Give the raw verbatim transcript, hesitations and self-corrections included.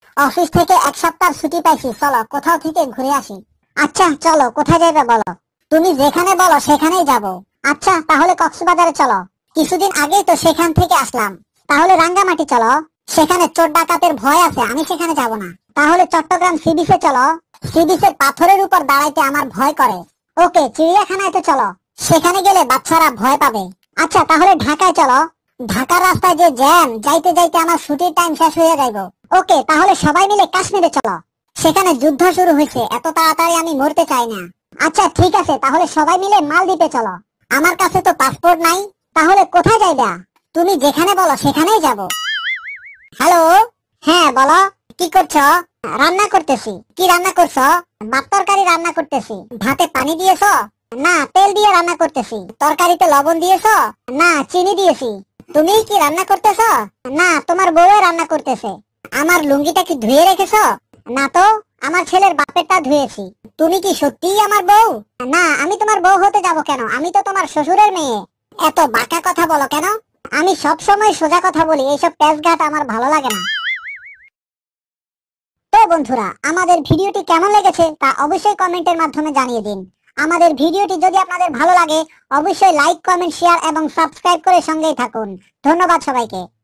Office থেকে এক সপ্তাহ ছুটি পাইছি, চলো কোথাও থেকে ঘুরে আসি। আচ্ছা চলো, কোথায় যাবে বলো? তুমি যেখানে বলো সেখানেই যাব। আচ্ছা তাহলে কক্সবাজারে চলো, কিছুদিন আগেই তো সেখান থেকে আসলাম। তাহলে রাঙ্গামাটি চলো, সেখানে চোর ডাকাতের ভয় আছে, আমি সেখানে যাব না। তাহলে চট্টগ্রাম সি বিচে চলো, সি বিচের পাথরের উপর দাঁড়াইতে আমার ভয় করে। ওকে, চিড়িয়াখানায় তো চলো, সেখানে গেলে বাচ্চারা ভয় পাবে। আচ্ছা তাহলে ঢাকায় চলো, ঢাকার রাস্তায় যে জ্যাম, যাইতে যাইতে আমার ছুটির টাইম শেষ হয়ে যাইব। ওকে তাহলে সবাই মিলে কাশ্মীরে চলো, সেখানে যুদ্ধ শুরু হয়েছে, এত তাড়াতাড়ি আমি মরতে চাই না। আচ্ছা ঠিক আছে, তাহলে সবাই মিলে মালদ্বীপে চলো। আমার কাছে তো পাসপোর্ট নাই, তাহলে কোথায় যাইবা? তুমি যেখানে বলো সেখানেই যাব। হ্যালো, হ্যাঁ বলো, কি করছো? রান্না করতেছি। কি রান্না করছো? ভাত তরকারি রান্না করতেছি। ভাতে পানি দিয়েছো? না, তেল দিয়ে রান্না করতেছি। তরকারিতে লবণ দিয়েছো? না, চিনি দিয়েছি। তুমি কি রান্না করতেছো? না, তোমার বউয়ে রান্না করতেছে। আমার লুঙ্গিটা কি ধুয়ে রেখেছো? না তো, আমার ছেলের বাপেরটা ধুয়েছি। তুমি কি সত্যিই আমার বউ? না, আমি তোমার বউ হতে যাব কেন, আমি তো তোমার শ্বশুরের মেয়ে। এত বাঁকা কথা বলো কেন? আমি সব সময় সোজা কথা বলি, এইসব পেঁচঘাট আমার ভালো লাগে না। তো বন্ধুরা, আমাদের ভিডিওটি কেমন লেগেছে তা অবশ্যই কমেন্টের মাধ্যমে জানিয়ে দিন। আমাদের ভিডিওটি যদি আপনাদের ভালো লাগে অবশ্যই লাইক, কমেন্ট, শেয়ার এবং সাবস্ক্রাইব করে সঙ্গেই থাকুন। ধন্যবাদ সবাইকে।